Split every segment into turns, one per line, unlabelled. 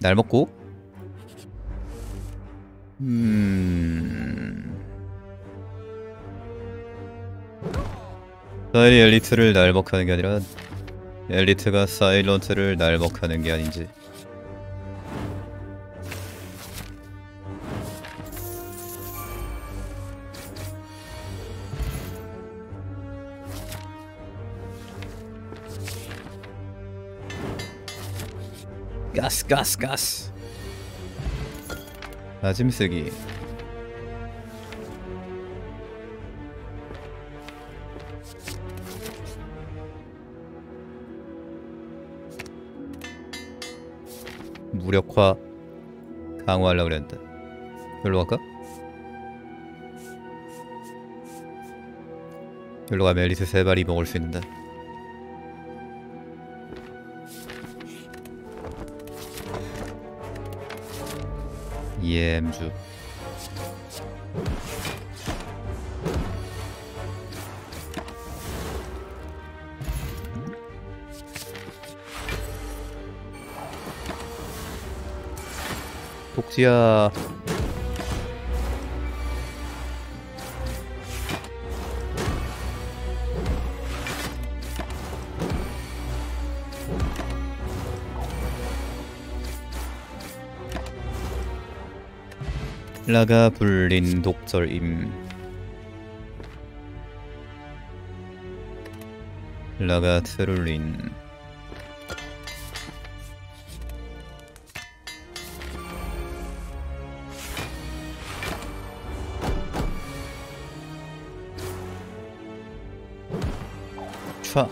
날 먹고 사이리 엘리트를 날먹하는 게 아니라 엘리트가 사일런트를 날먹하는 게 아닌지. 가스 가스 가스. 다짐 쓰기. 무력화 강화하려고 그랬는데 여기로 갈까? 여기로 가면 엘리트 3발이 먹을 수 있는데. EM주 독지야. 라가 불린 독절임. 라가 트룰린. 촤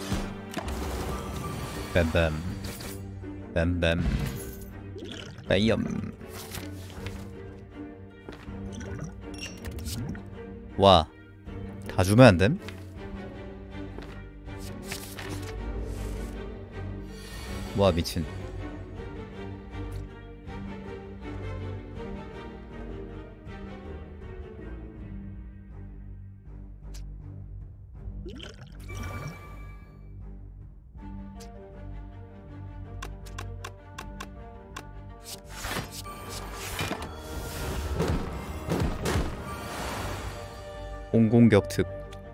뱀뱀 뱀뱀 빠이엄. 와, 다 주면 안 됨? 와, 미친. 공공격특.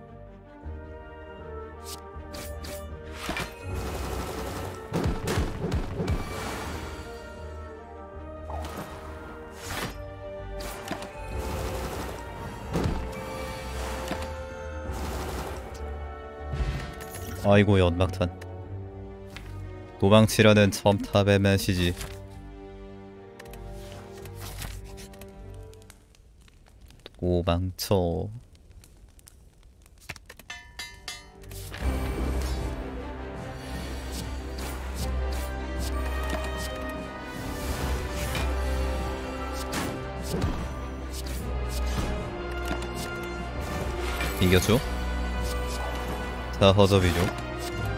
아이고, 연막탄. 도망치라는 첨탑의 메시지. 도망쳐. 이겼죠? 다 허접이죠.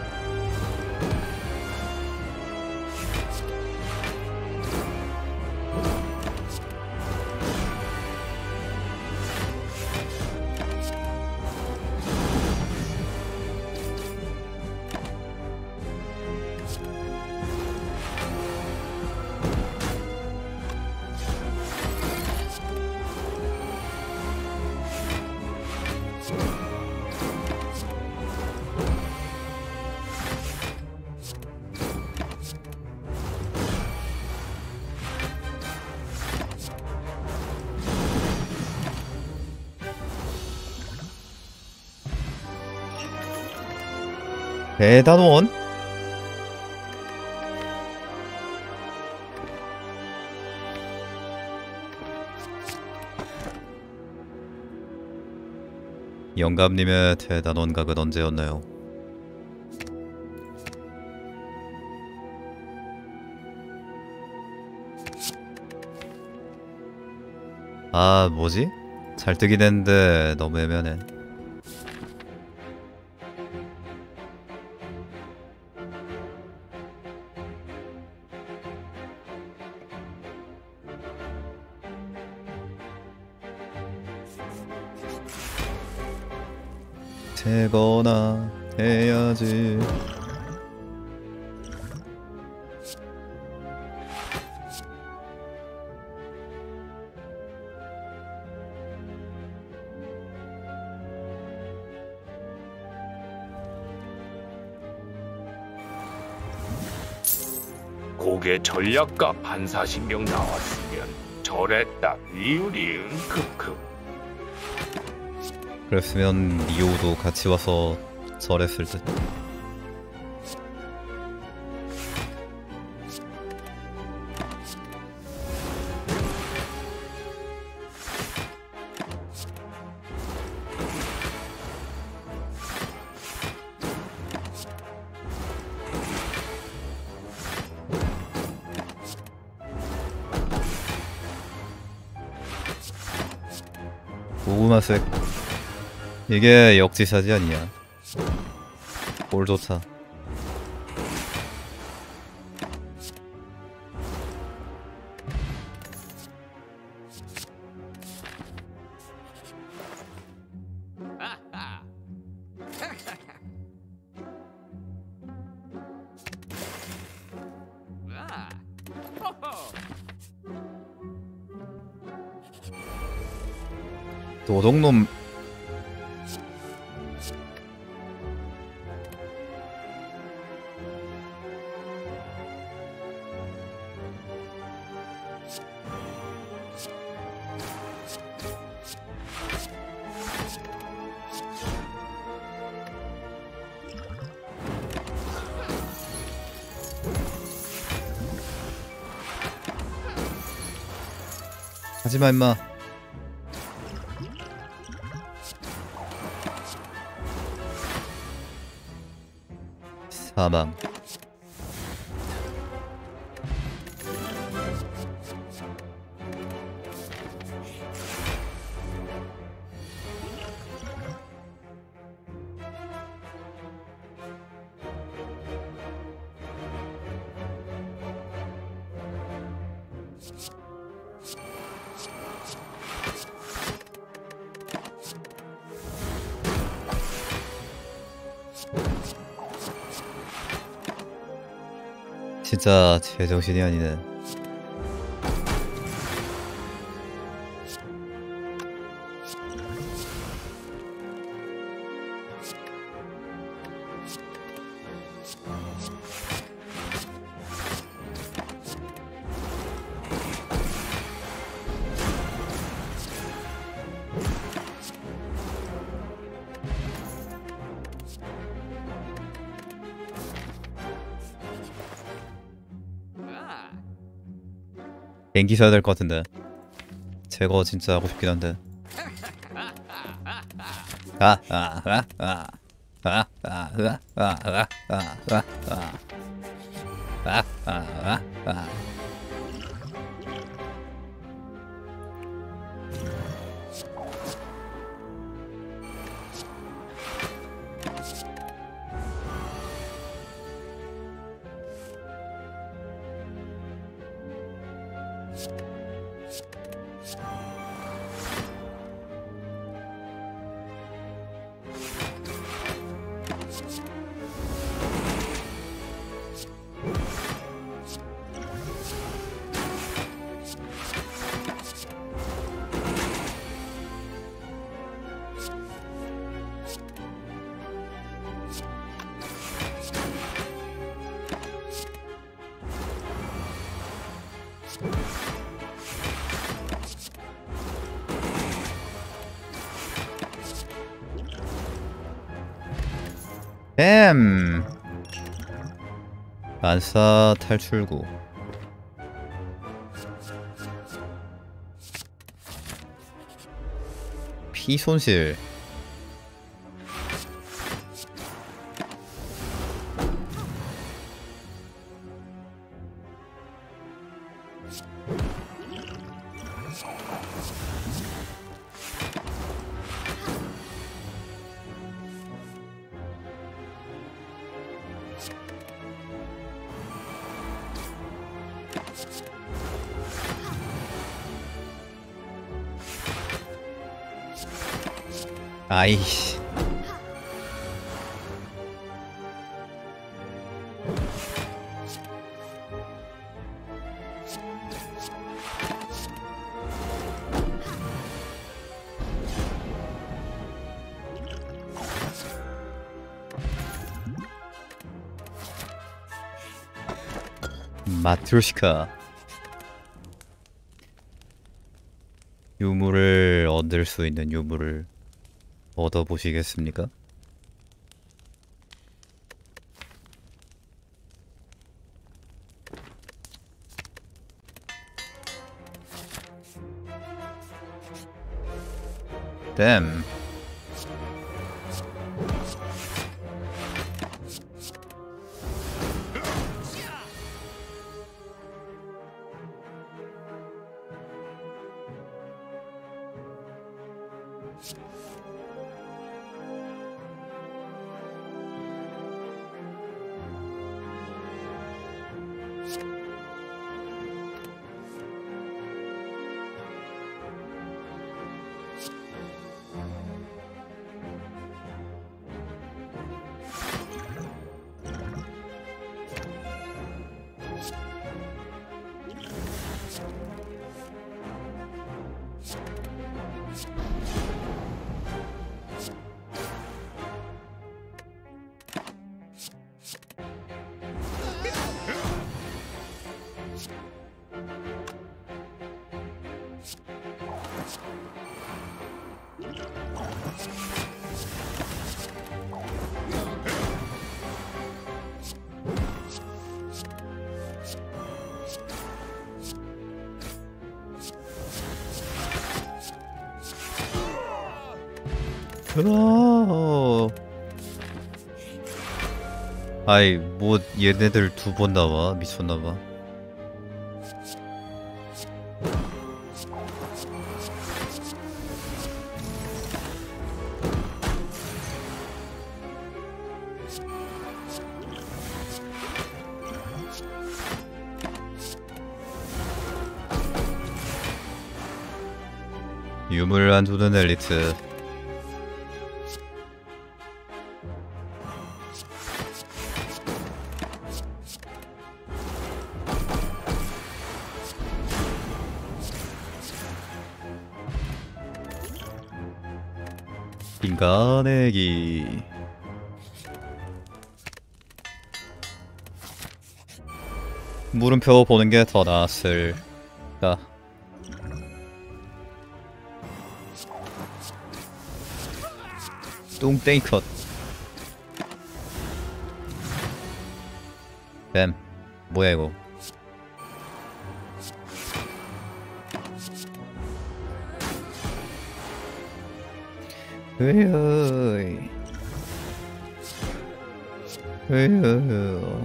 대단원? 영감님의 대단원 각은 언제였나요? 아, 뭐지? 잘 뜨긴 했는데 너무 애매하네. 되거나 해야지.
고개 전략가 반사신경 나왔으면 저랬다 리우리응 크크.
그랬으면 리오도 같이 와서 절했을 듯. 고구마색 이게 역지사지 아니야. 뭘 좋다. 도둑놈. 하지마 임마. 사망. 진짜 제정신이 아니네. 비행기 사야 될 것 같은데. 제거 진짜 하고 싶긴 한데. 만사 탈출구. 피 손실. 아이씨. 마트로시카. 유물을 얻을 수 있는 유물을 얻어보시겠습니까? 댐. 아이 뭐 얘네들 두 번 나와 미쳤나봐. 유물 안 두는 엘리트. 인간애기. 물음표 보는 게 더 나았을까. 뚱땡이 컷. 뱀. 뭐야 이거. 으이. 으이.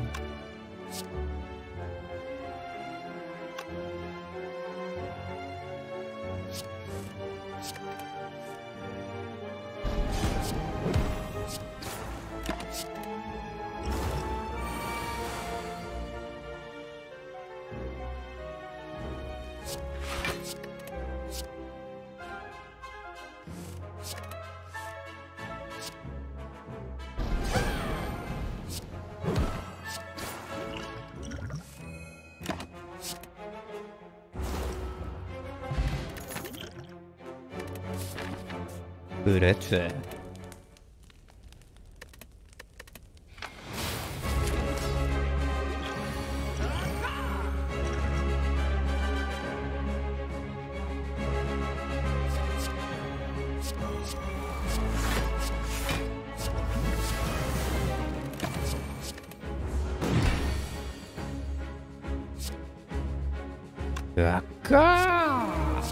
그랬지. 아까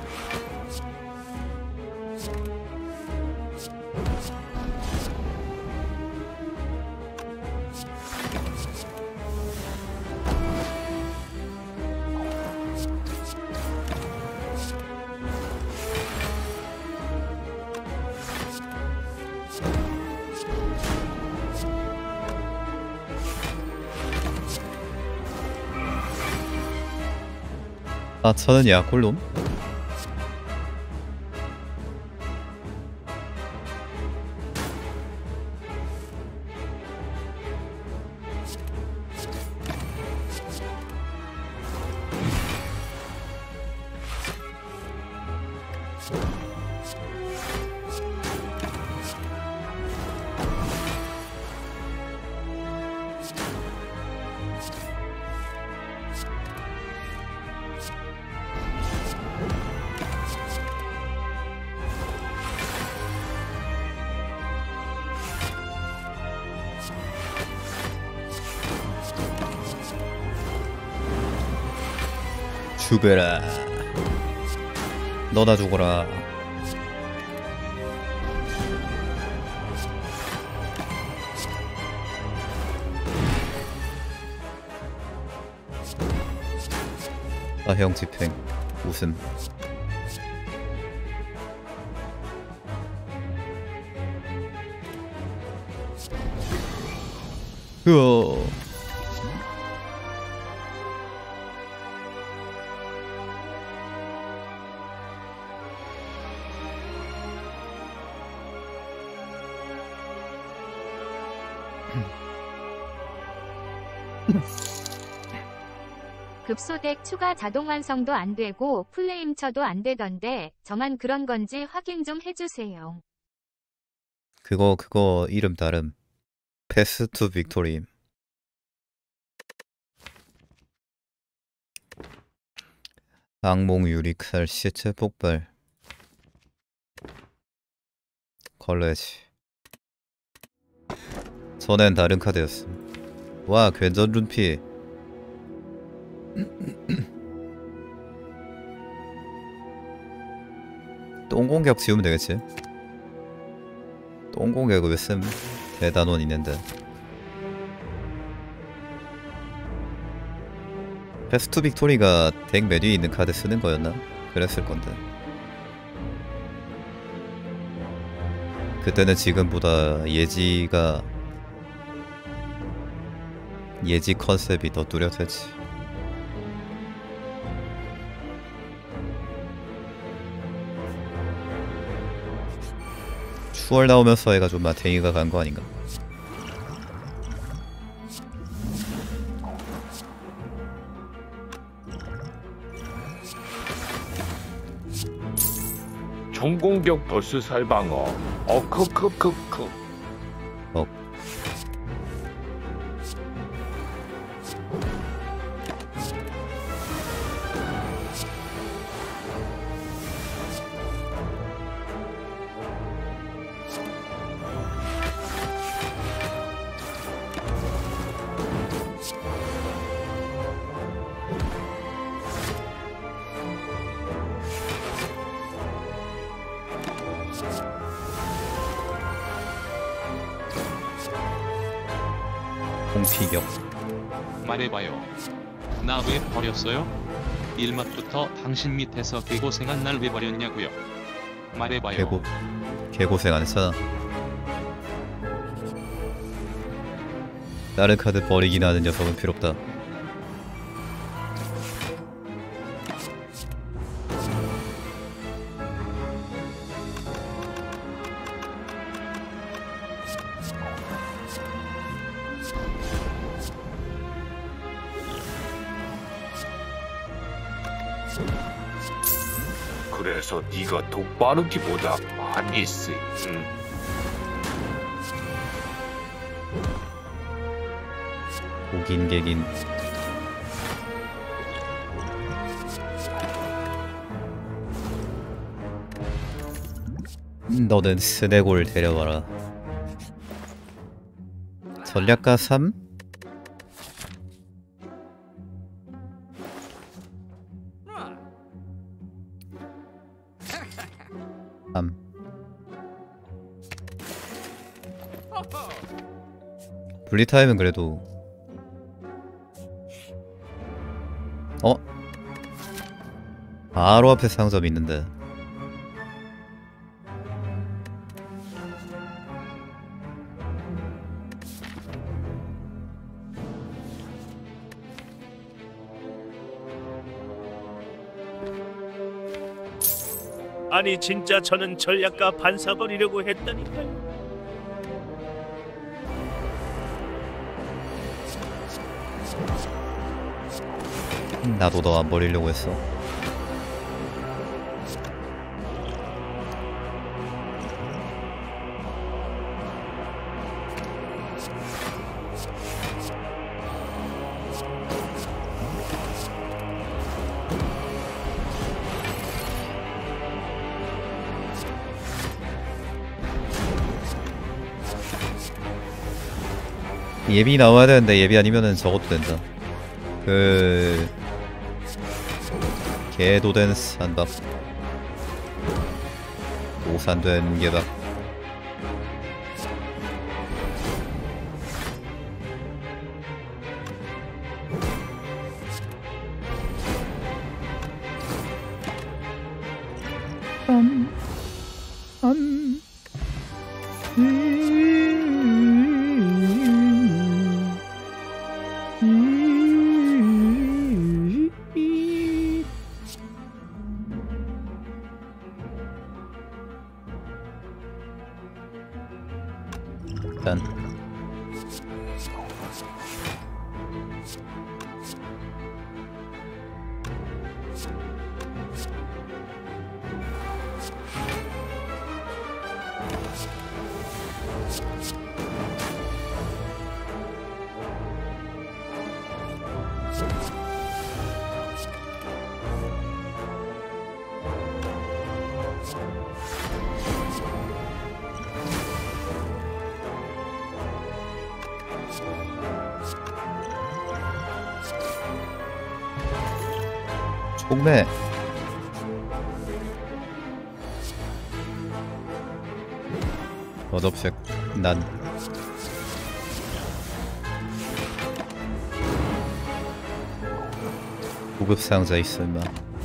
저는 약골놈? 죽어라. 너나 죽어라. 아형 집행 웃음. 으어.
급소덱 추가 자동 완성도 안 되고 플레임 쳐도 안 되던데 저만 그런 건지 확인 좀 해주세요.
그거 이름 다름. 패스 투 빅토리. 악몽 유리칼 시체 폭발. 걸레지. 전엔 다른 카드였음. 와 괜전 run피. 똥공격 지우면 되겠지. 똥공격을 왜 씀? 대단원 있는데. 패스트 빅토리가 덱 메뉴에 있는 카드 쓰는 거였나? 그랬을 건데. 그때는 지금보다 예지 컨셉이 더 뚜렷했지. 추월 나오면서 해가지고 마탱이가 간 거 아닌가?
총공격 버스 살방어. 크크크크.
공피격.
말해봐요. 나 왜 버렸어요? 일막부터 당신 밑에서 개고생한 날 왜 버렸냐고요. 말해봐요.
개고생 안 했잖아. 다른 카드 버리긴 하는 녀석은 필요없다.
그래서 네가 독바르기보다 많이 쓰임.
오긴 개긴. 너는 스네골 데려와라. 전략가 3? 분리타임은 그래도 바로 앞에 상점이 있는데.
아니 진짜 저는 전략가 반사버리려고 했다니까요.
나도 너 안 버리려고 했어. 예비 나와야 되는데 예비 아니면은 적어도 된다. 개도된 산밥. 오산된 개밥. 일단 총매. 덧없색 난 고급 상자 있어 임마.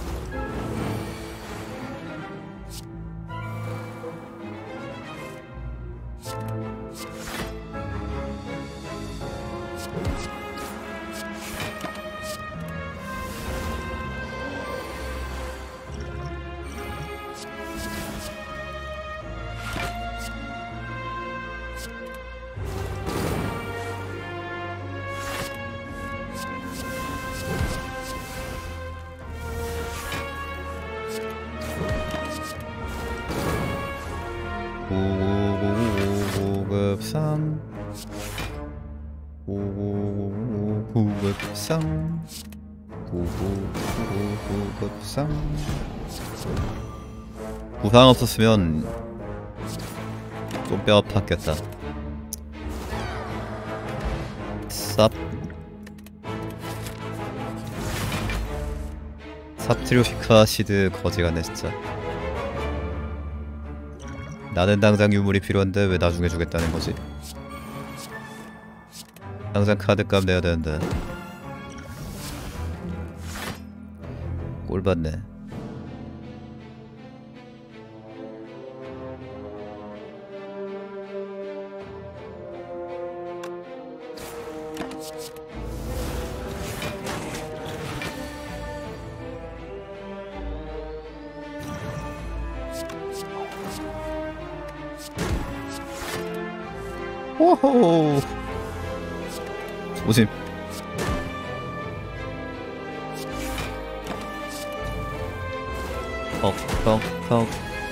구급상 구급상 구급상. 부상 없었으면 좀 뼈 아팠겠다. 삽트리오시카 시드 거지같네 진짜. 나는 당장 유물이 필요한데 왜 나중에 주겠다는 거지? 당장 카드값 내야 되는데. 꼴받네. 오호. 조심. 턱.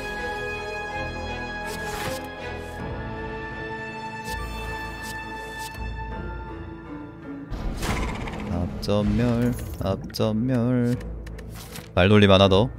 앞전멸. 발놀림 하나 더.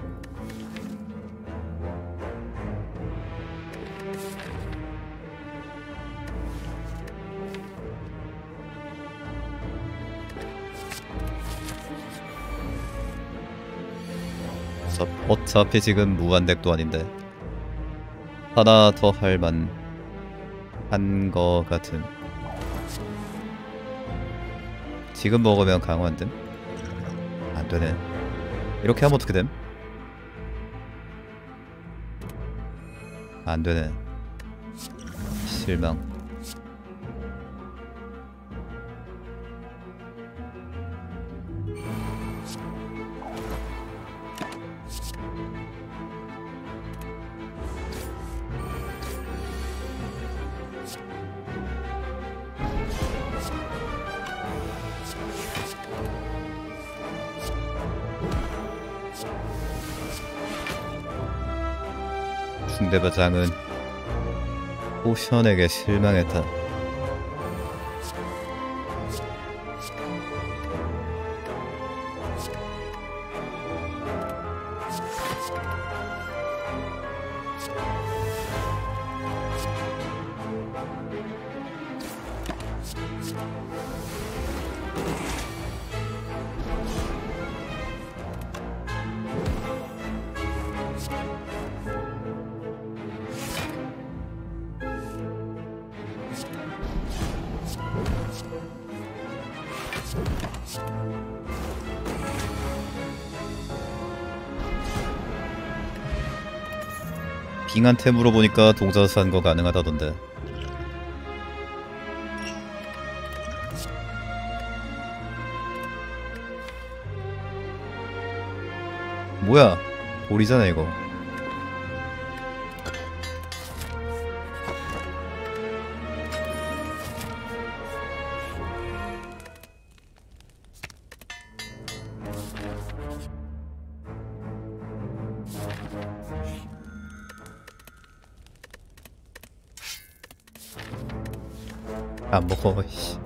어차피 지금 무한덱도 아닌데 하나 더 할만 한 거 같은. 지금 먹으면 강화됨? 안되네. 이렇게 하면 어떻게 됨? 안되네. 실망. 중대부장은 포션에게 실망했다. 빙한테 물어보니까 동전 산 거 가능하다던데. 뭐야? 돌이잖아 이거. 안 먹어. 씨.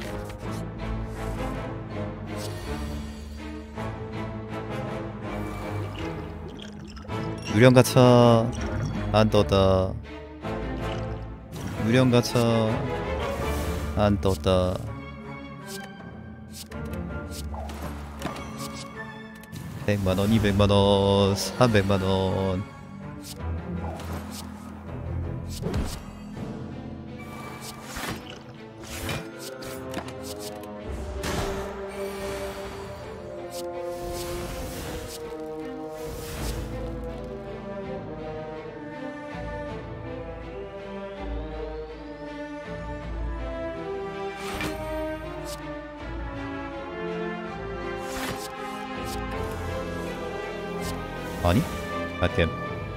유령 가차 안 떴다. 유령 가차 안 떴다. (100만원) (200만원) (300만원) 아니? 갓겜.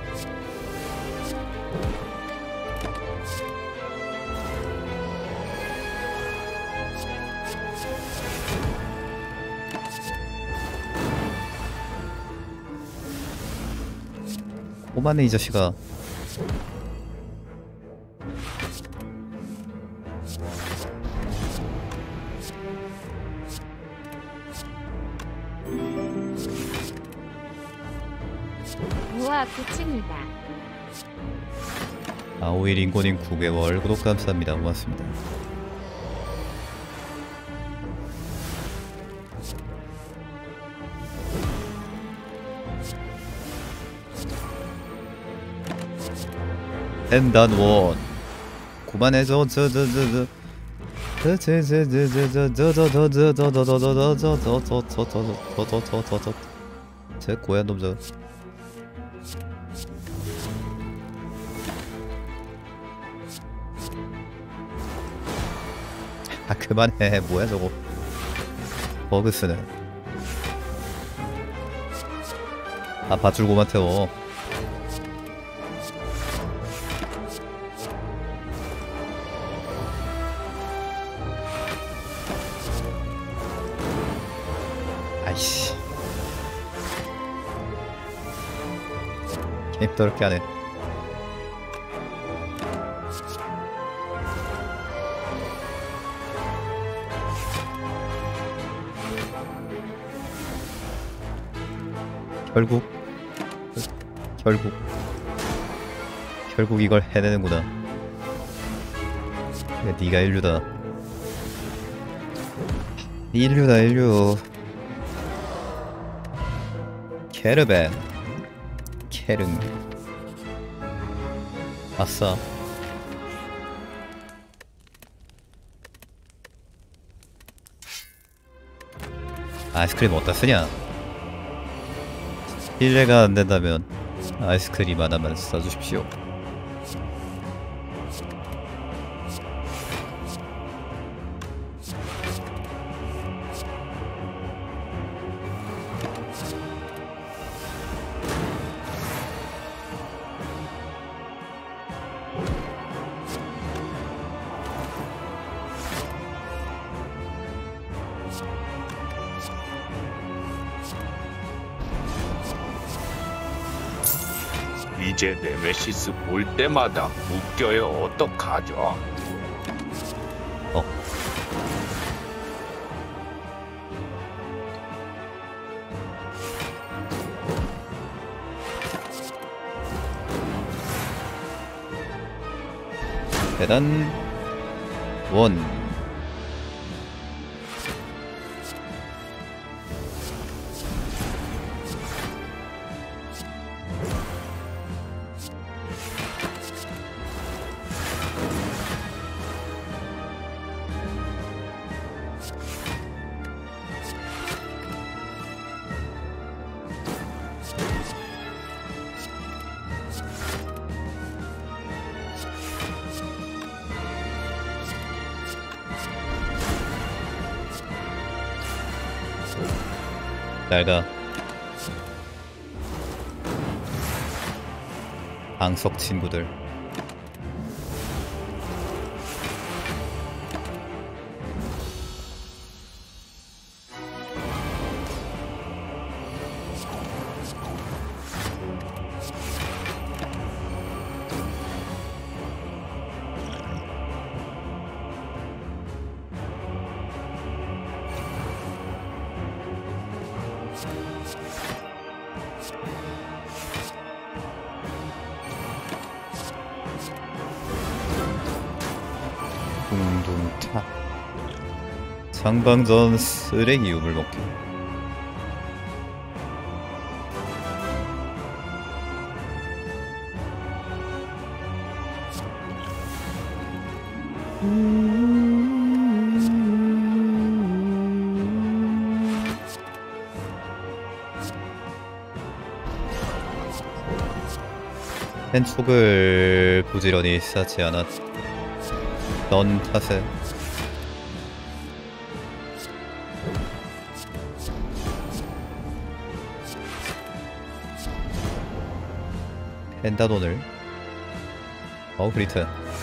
오만해 이 자식아.
우와 고칩니다.
아오일 인고님 9개월 구독 감사합니다. 고맙습니다. 엔단원 그만해줘. 제 고얀 놈 저. 아 그만해. 뭐야 저거. 버그스는. 아 밧줄 고만 태워. 아이씨. 게임 더럽게 하네. 결국 이걸 해내는구나. 그래, 네가 인류다. 인류다 인류. 캐르벤 캐릉. 아싸. 아이스크림 어디다 쓰냐? 신뢰가 안된다면 아이스크림 하나만 사주십시오.
이제 네메시스 볼 때마다 웃겨요. 어떡하죠?
어. 대단 원. 잘가. 방석 친구들. 둥둥타. 상방전 쓰레기 유물 먹기. 펜촉을 부지런히 쌓지 않았던 탓에 펜다돈을 그리트.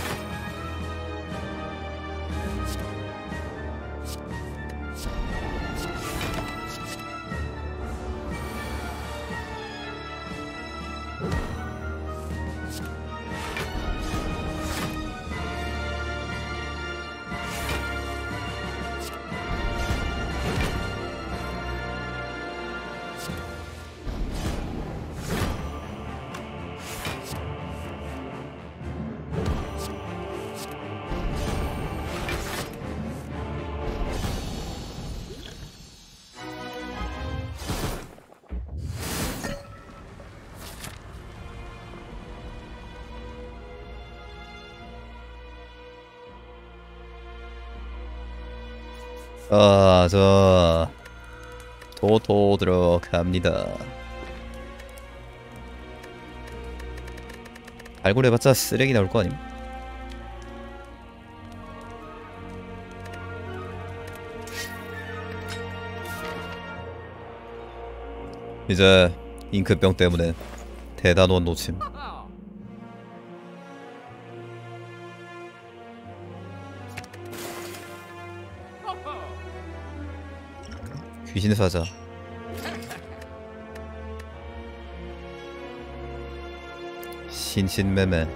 저 도도 들어갑니다. 발굴해봤자 쓰레기 나올 거 아님? 이제 잉크병 때문에 대단원 놓침. 귀신 사자. 신신매매.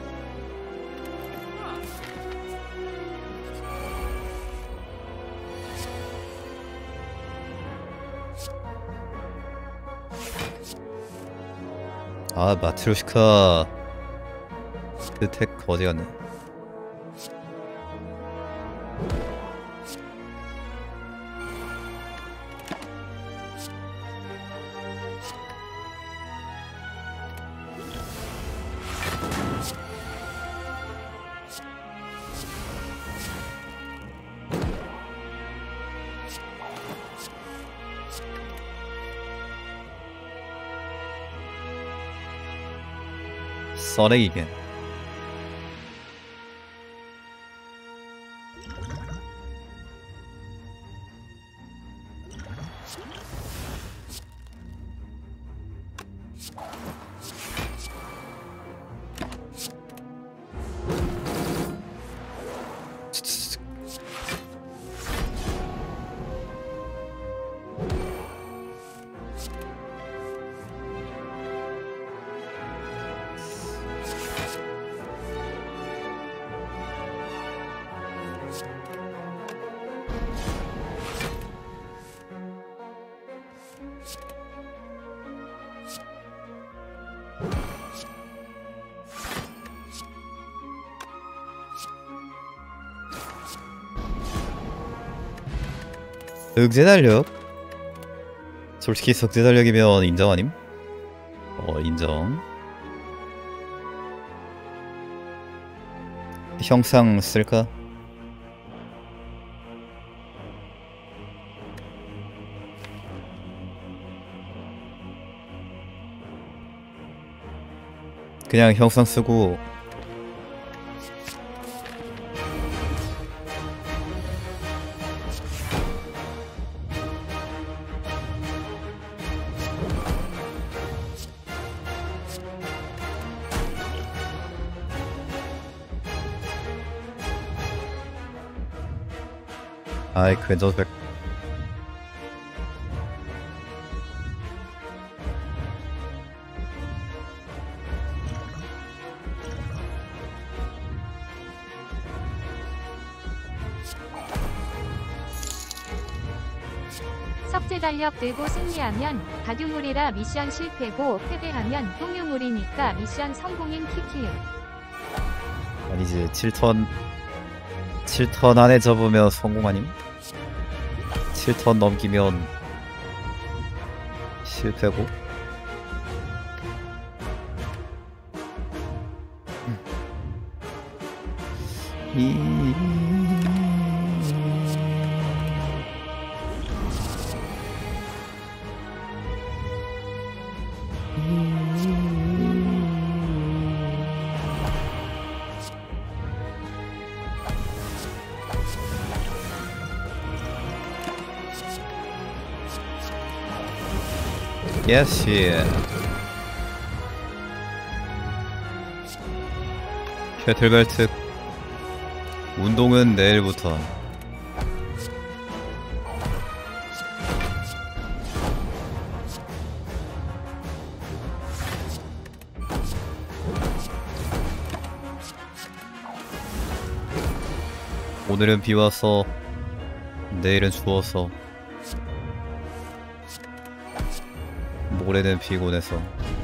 마트로시카. 스택 거지같네. 써내기겐. 석재달력? 솔직히 석재달력이면 인정 아님? 인정. 형상 쓸까? 그냥 형상 쓰고 아이 근접백.
석재 달력 들고 승리하면 가규물이라 미션 실패고 패배하면 똥유물이니까 미션 성공인 키키.
아니지 7턴 안에 접으면 성공 아님? 7턴 넘기면 실패고. 예시. 셔틀벨트. 운동은 내일부터. 오늘은 비 와서 내일은 추워서 모레는 피곤해서.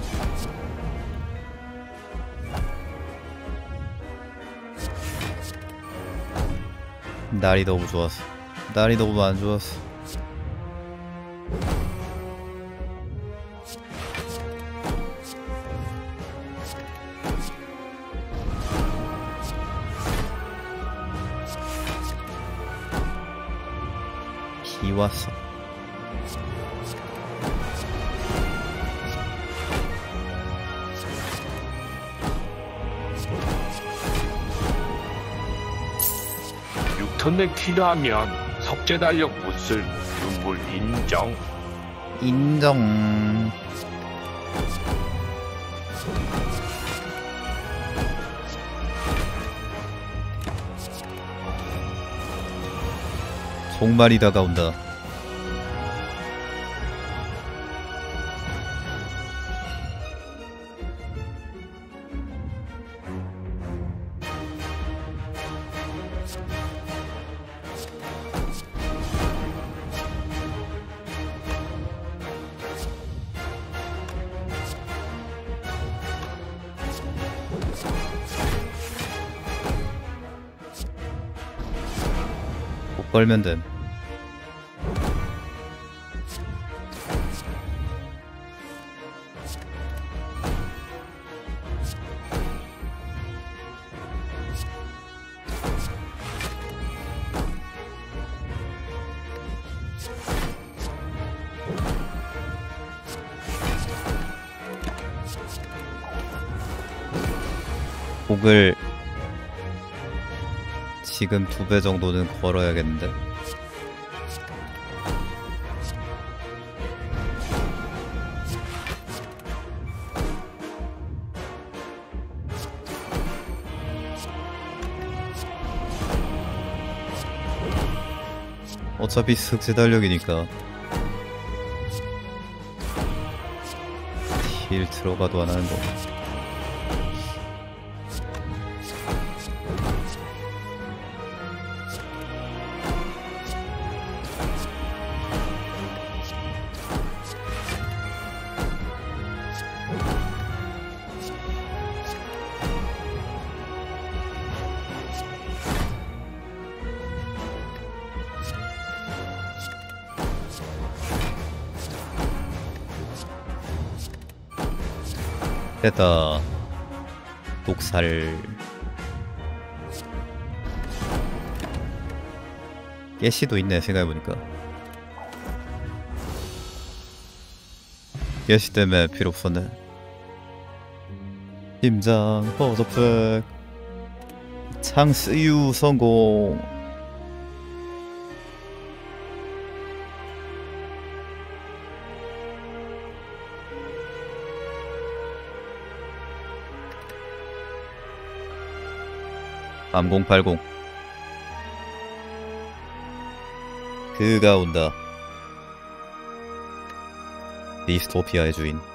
날이 너무 좋았어. 날이 너무 안 좋았어. 비 왔어.
턴에 킬하면 석재 달력 못쓸 유물 인정.
인정. 종말이 다가온다. 못 걸면 됨. 곡을 지금 2배 정도는 걸어야겠는데. 어차피 석재 달력이니까 딜 들어가도 안 하는 거. 됐다. 독살. 깨시도 있네 생각해보니까. 깨시 때문에 필요 없었네. 심장 버저팩. 창스유 성공. (3080) 그가 온다. 디스토피아의 주인.